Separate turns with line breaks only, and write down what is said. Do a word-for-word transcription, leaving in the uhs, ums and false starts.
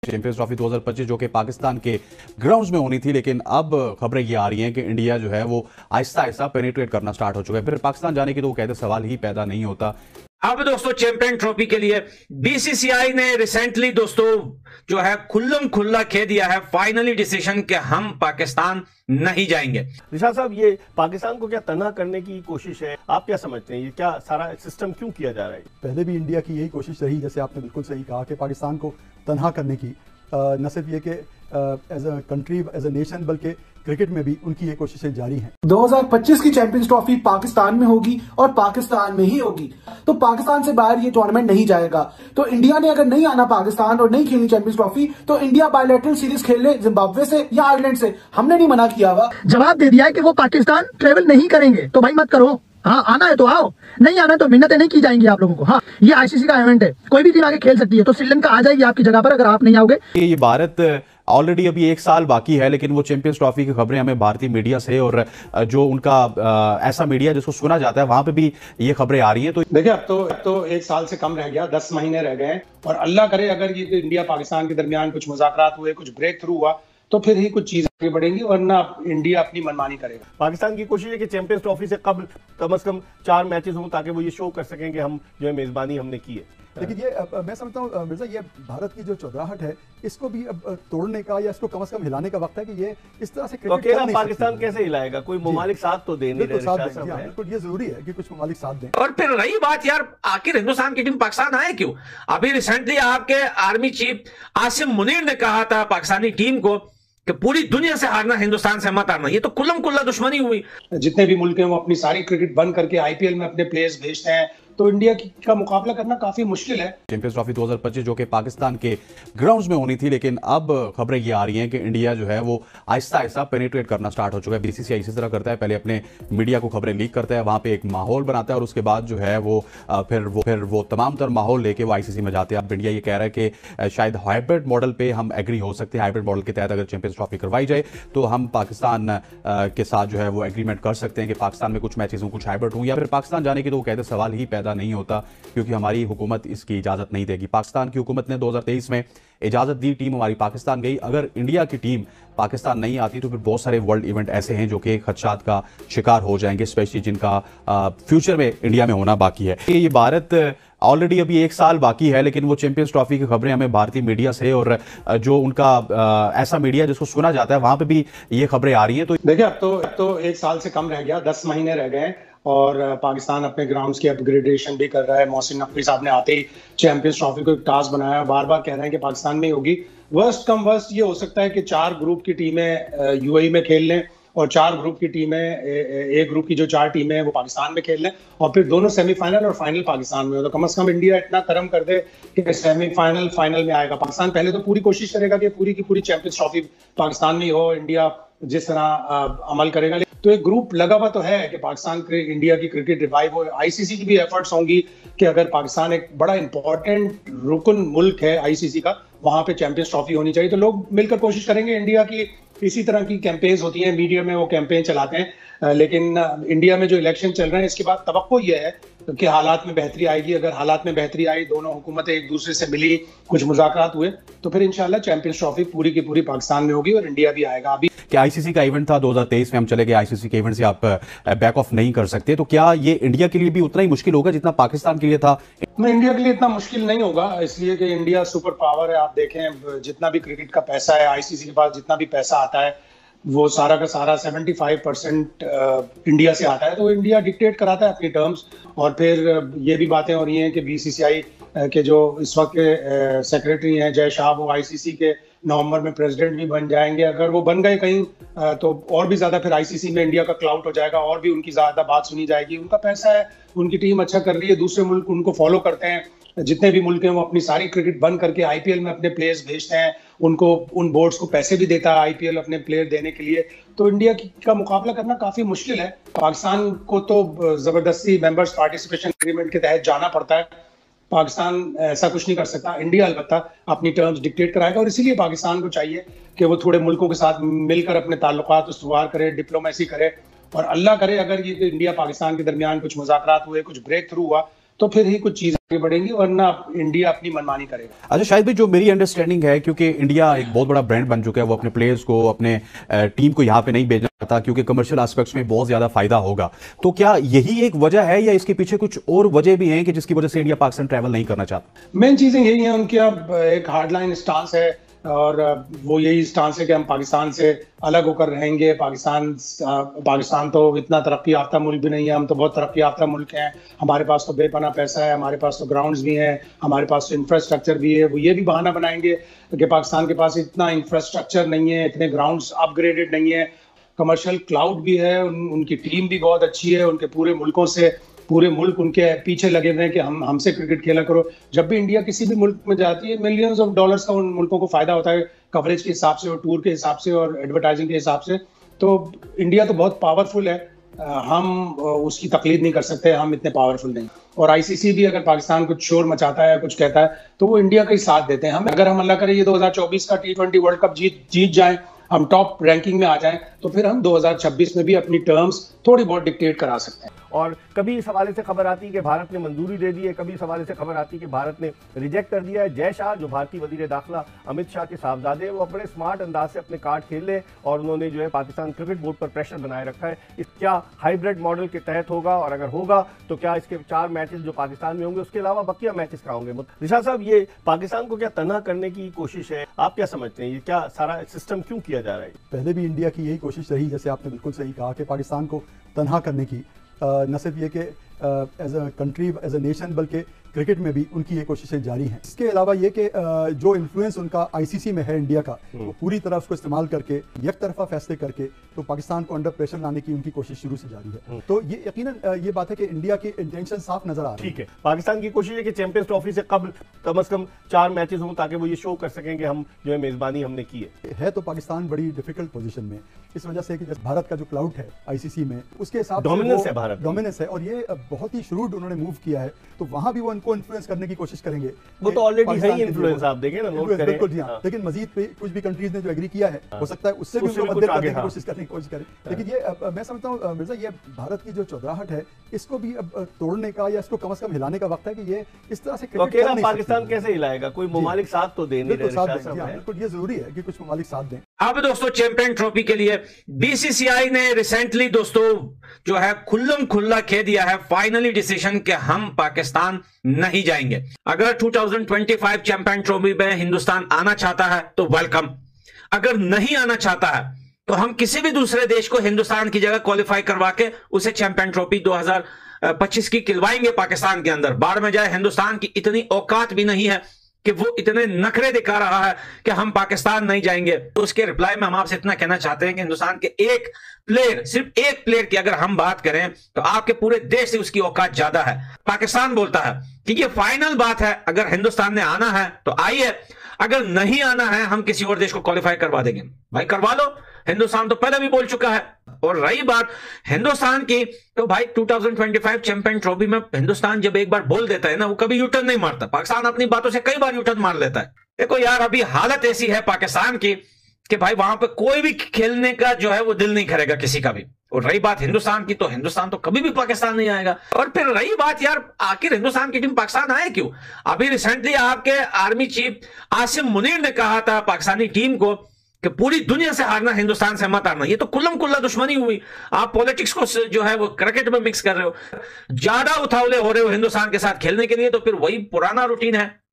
Champions trophy दो हज़ार पच्चीस जो कि पाकिस्तान के ग्राउंड्स में होनी थी, लेकिन अब खबरें ये आ रही हैं कि इंडिया जो है वो आहिस्ता आहिस्ता पेनिट्रेट करना स्टार्ट हो चुका है। फिर पाकिस्तान जाने की तो वो कहते सवाल ही पैदा नहीं होता।
अब दोस्तों चैंपियन ट्रॉफी के लिए बीसीसीआई ने रिसेंटली दोस्तों जो है खुल्लम खुल्ला कह दिया है फाइनली डिसीजन कि हम पाकिस्तान नहीं जाएंगे।
निशांत साहब, ये पाकिस्तान को क्या तनहा करने की कोशिश है? आप क्या समझते हैं, ये क्या सारा सिस्टम क्यों किया जा रहा है?
पहले भी इंडिया की यही कोशिश रही, जैसे आपने बिल्कुल सही कहा कि पाकिस्तान को तनहा करने की, न सिर्फ ये कि as a country as a nation बल्कि क्रिकेट में भी उनकी ये कोशिशें जारी हैं।
दो हज़ार पच्चीस की चैंपियंस ट्रॉफी पाकिस्तान में होगी और पाकिस्तान में ही होगी, तो पाकिस्तान से बाहर ये टूर्नामेंट नहीं जाएगा। तो इंडिया ने अगर नहीं आना पाकिस्तान और नहीं खेलनी चैंपियंस ट्रॉफी, तो इंडिया बायलैटरल सीरीज खेल ले जिम्बाब्वे से या आयरलैंड से। हमने नहीं मना किया हुआ, जवाब दे दिया है कि वो पाकिस्तान ट्रेवल नहीं करेंगे, तो भाई मत करो। हाँ, आना है तो आओ, नहीं आना है तो मिन्नतें नहीं की जाएंगी आप लोगों को। हाँ, ये आईसीसी का इवेंट है, कोई भी टीम आगे खेल सकती है, तो श्रीलंका आ जाएगी आपकी जगह पर अगर आप नहीं आओगे।
ये भारत ऑलरेडी अभी एक साल बाकी है, लेकिन वो चैंपियंस ट्रॉफी की खबरें हमें भारतीय मीडिया से और जो उनका आ, ऐसा मीडिया जिसको सुना जाता है वहां पे भी ये खबरें आ रही हैं। तो
देखिए, अब तो अब तो एक साल से कम रह गया, दस महीने रह गए, और अल्लाह करे अगर ये इंडिया पाकिस्तान के दरमियान कुछ मुज़ाकरात हुए, कुछ ब्रेक थ्रू हुआ, तो फिर ही कुछ चीजें आगे बढ़ेंगी, वरना इंडिया अपनी मनमानी करेगा।
पाकिस्तान की कोशिश है कि चैंपियंस ट्रॉफी से कब कम से कम चार मैचेस हों, ताकि वो ये शो कर सकें कि हम जो है मेजबानी हमने की है।
लेकिन ये अब मैं समझता हूँ मिर्जा, ये भारत की जो चौधराहट है इसको भी अब तोड़ने का या इसको कम से कम हिलाने का वक्त है कि ये इस तरह से
तो अकेला पाकिस्तान कैसे हिलाएगा? कोई ममालिक साथ तो दे नहीं रहे।
बिल्कुल, ये जरूरी है कि कुछ ममालिक साथ दें।
और फिर रही बात यार, आखिर हिंदुस्तान की टीम पाकिस्तान आए क्यों? अभी रिसेंटली आपके आर्मी चीफ आसिम मुनीर ने कहा था पाकिस्तानी टीम को कि पूरी दुनिया से हारना, हिंदुस्तान से मत हारना। ये तो कुल्लम कुल्ला दुश्मनी हुई।
जितने भी मुल्क हैं वो अपनी सारी क्रिकेट बंद करके आईपीएल में अपने प्लेयर्स भेजते हैं, तो इंडिया का मुकाबला करना काफी मुश्किल है।
चैंपियंस ट्रॉफी दो हज़ार पच्चीस जो कि पाकिस्तान के ग्राउंड्स में होनी थी, लेकिन अब खबरें ये आ रही हैं कि इंडिया जो है वो आहिस्ता आहिस्ता पेनिट्रेट करना स्टार्ट हो चुका है। बीसीसीआई इसी तरह करता है, पहले अपने मीडिया को खबरें लीक करता है, वहां पे एक माहौल बनाता है और उसके बाद जो है वो फिर वो फिर वो तमाम तर माहौल लेके वो आईसीसी में जाते हैं। अब इंडिया ये कह रहा है कि शायद हाइब्रिड मॉडल पे हम एग्री हो सकते हैं, हाइब्रिड मॉडल के तहत अगर चैंपियंस ट्रॉफी करवाई जाए तो हम पाकिस्तान के साथ जो है वो एग्रीमेंट कर सकते हैं कि पाकिस्तान में कुछ मैचेस हों, कुछ हाइब्रिड हों, या फिर पाकिस्तान जाने की तो वो कहते सवाल ही पैदा नहीं होता, क्योंकि हमारी हुकूमत इसकी इजाजत नहीं देगी। पाकिस्तान की हुकूमत ने दो हज़ार तेईस में इजाजत दी, टीम हमारी पाकिस्तान गई। अगर इंडिया की टीम पाकिस्तान नहीं आती तो फिर बहुत सारे वर्ल्ड इवेंट ऐसे हैं जो कि खदशात का शिकार हो जाएंगे, स्पेशली जिनका फ्यूचर में इंडिया में होना बाकी है। ये भारत ऑलरेडी अभी एक साल बाकी है, लेकिन वो चैंपियंस ट्रॉफी की खबरें हमें भारतीय मीडिया से और जो उनका ऐसा मीडिया जिसको सुना जाता है वहां पे भी ये खबरें आ रही हैं। तो
देखिए, अब तो अब तो एक साल से कम रह गया, दस महीने रह गए, और पाकिस्तान अपने ग्राउंड्स की अपग्रेडेशन भी कर रहा है। मोहसिन नकवी साहब ने आते ही चैंपियंस ट्रॉफी को एक टास्क बनाया, बार बार कह रहे हैं कि पाकिस्तान में ही होगी। वर्स्ट कम वर्स्ट ये हो सकता है कि चार ग्रुप की टीमें यूएई में खेल लें और चार ग्रुप की टीमें, एक ग्रुप की जो चार टीमें हैं वो पाकिस्तान में खेल लें, और फिर दोनों सेमीफाइनल और फाइनल पाकिस्तान में हो। तो कम से कम इंडिया इतना कर्म कर दे कि सेमीफाइनल फाइनल में आएगा। पाकिस्तान पहले तो पूरी कोशिश करेगा कि पूरी की पूरी चैंपियंस ट्रॉफी पाकिस्तान में ही हो, इंडिया जिस तरह अमल करेगा। तो एक ग्रुप लगा हुआ तो है कि पाकिस्तान के इंडिया की क्रिकेट रिवाइव हो। आईसीसी की भी एफर्ट्स होंगी कि अगर पाकिस्तान एक बड़ा इंपॉर्टेंट रुकन मुल्क है आईसीसी का, वहां पे चैंपियंस ट्रॉफी होनी चाहिए, तो लोग मिलकर कोशिश करेंगे। इंडिया की इसी तरह की कैंपेन्स होती हैं, मीडिया में वो कैंपेन चलाते हैं, लेकिन इंडिया में जो इलेक्शन चल रहे हैं इसके बाद तवक्को ये है कि हालात में बेहतरी आएगी। अगर हालात में बेहतरी आई, दोनों हुकूमतें एक दूसरे से मिली, कुछ मुज़ाकरात हुए, तो फिर इंशाल्लाह चैंपियंस ट्रॉफी पूरी की पूरी पाकिस्तान में होगी और इंडिया भी आएगा। अभी
क्या आईसीसी का इवेंट था दो हज़ार तेईस में, हम चले गए आईसीसी के इवेंट से आप बैक ऑफ नहीं कर सकते, तो क्या ये इंडिया के लिए भी उतना ही मुश्किल होगा जितना पाकिस्तान के लिए था?
नहीं, इंडिया के लिए इतना मुश्किल नहीं होगा, इसलिए कि इंडिया सुपर पावर है। आप देखें, जितना भी क्रिकेट का पैसा है आईसीसी के पास, जितना भी पैसा आता है वो सारा का सारा पचहत्तर परसेंट इंडिया से आता है। तो इंडिया डिक्टेट कराता है अपनी टर्म्स, और फिर ये भी बातें हो रही हैं कि बीसीसीआई के जो इस वक्त के सेक्रेटरी हैं जय शाह, वो आईसीसी के नवंबर में प्रेसिडेंट भी बन जाएंगे। अगर वो बन गए कहीं तो और भी ज्यादा फिर आईसीसी में इंडिया का क्लाउट हो जाएगा, और भी उनकी ज्यादा बात सुनी जाएगी। उनका पैसा है, उनकी टीम अच्छा कर रही है, दूसरे मुल्क उनको फॉलो करते हैं। जितने भी मुल्क हैं वो अपनी सारी क्रिकेट बंद करके आईपीएल में अपने प्लेयर्स भेजते हैं, उनको उन बोर्ड्स को पैसे भी देता है आईपीएल अपने प्लेयर देने के लिए। तो इंडिया का मुकाबला करना काफी मुश्किल है। पाकिस्तान को तो जबरदस्ती मेंबर्स पार्टिसिपेशन एग्रीमेंट के तहत जाना पड़ता है, पाकिस्तान ऐसा कुछ नहीं कर सकता। इंडिया अलबत्ता अपनी टर्म्स डिक्टेट कराएगा, और इसीलिए पाकिस्तान को चाहिए कि वो थोड़े मुल्कों के साथ मिलकर अपने ताल्लुकात उस्तवार करे, डिप्लोमेसी करे, और अल्लाह करे अगर ये इंडिया पाकिस्तान के दरमियान कुछ मुज़ाकरात हुए, कुछ ब्रेक थ्रू हुआ, तो फिर ही कुछ चीजें आगे बढ़ेंगी, वरना इंडिया अपनी मनमानी करेगा।
अच्छा शायद भी जो मेरी अंडरस्टैंडिंग है, क्योंकि इंडिया एक बहुत बड़ा ब्रांड बन चुका है, वो अपने प्लेयर्स को, अपने टीम को यहाँ पे नहीं भेजना चाहता क्योंकि कमर्शियल एस्पेक्ट्स में बहुत ज्यादा फायदा होगा। तो क्या यही एक वजह है या इसके पीछे कुछ और वजह भी हैं कि जिसकी वजह से इंडिया पाकिस्तान ट्रैवल नहीं करना चाहता?
मेन चीजें यही है, उनकी अब एक हार्डलाइन स्टांस है और वो यही स्टांस है कि हम पाकिस्तान से अलग होकर रहेंगे। पाकिस्तान पाकिस्तान तो इतना तरक्की याफ्ता मुल्क भी नहीं है, हम तो बहुत तरक्की याफ्ता मुल्क हैं। हमारे पास तो बेपना पैसा है, हमारे पास तो ग्राउंड्स भी हैं, हमारे पास तो इंफ्रास्ट्रक्चर भी है। वो ये भी बहाना बनाएंगे कि पाकिस्तान के पास इतना इंफ्रास्ट्रक्चर नहीं है, इतने ग्राउंड्स अपग्रेडेड नहीं है, कमर्शियल क्लाउड भी है, उन, उनकी टीम भी बहुत अच्छी है, उनके पूरे मुल्कों से पूरे मुल्क उनके पीछे लगे हुए हैं कि हम हमसे क्रिकेट खेला करो। जब भी इंडिया किसी भी मुल्क में जाती है, मिलियंस ऑफ डॉलर्स का उन मुल्कों को फायदा होता है कवरेज के हिसाब से और टूर के हिसाब से और एडवर्टाइजिंग के हिसाब से। तो इंडिया तो बहुत पावरफुल है, हम उसकी तकलीद नहीं कर सकते, हम इतने पावरफुल नहीं। और आईसीसी भी अगर पाकिस्तान कुछ शोर मचाता है, कुछ कहता है, तो वो इंडिया का ही साथ देते हैं। हम अगर हम अल्लाह करे ये दो हज़ार चौबीस का टी ट्वेंटी वर्ल्ड कप जीत जीत जाए, हम टॉप रैंकिंग में आ जाएं, तो फिर हम दो हज़ार छब्बीस में भी अपनी टर्म्स थोड़ी बहुत डिक्टेट करा सकते हैं।
और कभी इस हवाले से खबर आती है कि भारत ने मंजूरी दे दी है, कभी इस हवाले से खबर आती है कि भारत ने रिजेक्ट कर दिया है। जय शाह जो भारतीय वजीर दाखिला अमित शाह के साहबजादे हैं, वो बड़े स्मार्ट अंदाज से अपने कार्ड खेल ले और उन्होंने जो है पाकिस्तान क्रिकेट बोर्ड पर प्रेशर बनाए रखा है। इस क्या हाइब्रिड मॉडल के तहत होगा, और अगर होगा तो क्या इसके चार मैचेस जो पाकिस्तान में होंगे उसके अलावा बकिया मैचेस कहाँ होंगे? रिशाद साहब, ये पाकिस्तान को क्या तनहा करने की कोशिश है? आप क्या समझते हैं, ये क्या सारा सिस्टम क्यों किया जा रहा है?
पहले भी इंडिया की यही कोशिश रही, जैसे आपने बिल्कुल सही कहा, कि पाकिस्तान को तनहा करने की, न सिर्फ ये कि as a country as a nation बल्कि क्रिकेट में भी उनकी ये कोशिशें जारी हैं। इसके अलावा ये कि जो इन्फ्लुएंस उनका आईसीसी में है इंडिया का, वो पूरी तरह उसको इस्तेमाल करके एक तरफा फैसले करके तो पाकिस्तान को अंडर प्रेशर लाने की उनकी कोशिश शुरू से जारी है। तो ये यकीनन ये बात है कि इंडिया की इंटेंशन साफ नजर आ रही है।
ठीक है, पाकिस्तान की कोशिश है कि चैंपियंस ट्रॉफी से कब कम अज कम चार मैचेस हों ताकि वो ये शो कर सकें कि हम जो है मेजबानी हमने की है।
है तो पाकिस्तान बड़ी डिफिकल्ट पोजीशन में, इस वजह से कि भारत का जो क्लाउड है आईसीसी में, उसके हिसाब से
डोमिनेंस है, भारत
डोमिनेंस है, और ये बहुत ही श्रूड उन्होंने मूव किया है, तो वहां भी वो उनको इन्फ्लुएंस करने की कोशिश करेंगे।
वो तो ऑलरेडी है ही इन्फ्लुएंस, आप देखें ना, नोट करें।
बिल्कुल जी हाँ, लेकिन मजीद पे कुछ भी कंट्रीज ने जो एग्री किया है, हो सकता है उससे भी उनको मदद करने की कोशिश करने की कोशिश करें। लेकिन ये मैं समझता हूँ मिर्जा, ये भारत की जो चौधराहट है, इसको भी अब तोड़ने का या इसको कम से कम हिलाने का वक्त है कि ये इस तरह से क्रिकेट
पाकिस्तान कैसे हिलाएगा? कोई ममालिक साथ तो दे नहीं रहे।
बिल्कुल, ये जरूरी है कि कुछ ममालिक साथ दें।
अब दोस्तों चैंपियन ट्रॉफी के लिए बीसीसीआई ने रिसेंटली दोस्तों जो है खुल्लम खुल्ला कह दिया है फाइनली डिसीजन कि हम पाकिस्तान नहीं जाएंगे। अगर दो हज़ार पच्चीस चैंपियन ट्रॉफी में हिंदुस्तान आना चाहता है तो वेलकम, अगर नहीं आना चाहता है तो हम किसी भी दूसरे देश को हिंदुस्तान की जगह क्वालिफाई करवा के उसे चैंपियन ट्रॉफी दो हज़ार पच्चीस की खिलवाएंगे पाकिस्तान के अंदर। बाढ़ में जाए, हिंदुस्तान की इतनी औकात भी नहीं है कि वो इतने नखरे दिखा रहा है कि हम पाकिस्तान नहीं जाएंगे। तो उसके रिप्लाई में हम आपसे इतना कहना चाहते हैं कि हिंदुस्तान के एक प्लेयर, सिर्फ एक प्लेयर की अगर हम बात करें तो आपके पूरे देश से उसकी औकात ज्यादा है। पाकिस्तान बोलता है कि ये फाइनल बात है, अगर हिंदुस्तान ने आना है तो आइए, अगर नहीं आना है हम किसी और देश को क्वालिफाई करवा देंगे। भाई करवा लो, हिंदुस्तान तो पहले भी बोल चुका है। और रही बात हिंदुस्तान की, तो भाई दो हज़ार पच्चीस चैंपियन ट्रॉफी में हिंदुस्तान जब एक बार बोल देता है ना, वो कभी यूटर्न नहीं मारता। पाकिस्तान अपनी बातों से कई बार यूटर्न मार लेता है। देखो यार, अभी हालत ऐसी है पाकिस्तान की कि भाई वहां पे कोई भी खेलने का जो है वो दिल नहीं करेगा किसी का भी। और रही बात हिंदुस्तान की, तो हिंदुस्तान तो कभी भी पाकिस्तान नहीं आएगा। और फिर रही बात यार, आखिर हिंदुस्तान की टीम पाकिस्तान आए क्यों? अभी रिसेंटली आपके आर्मी चीफ आसिम मुनीर ने कहा था पाकिस्तानी टीम को कि पूरी दुनिया से हारना, हिंदुस्तान से मत हारना। ये तो कुल्लम कुल्ला दुश्मनी हुई। आप पॉलिटिक्स को जो है वो क्रिकेट में मिक्स कर रहे हो, ज्यादा उतावले हो रहे हो हिंदुस्तान के साथ खेलने के लिए, तो फिर वही पुराना रूटीन है।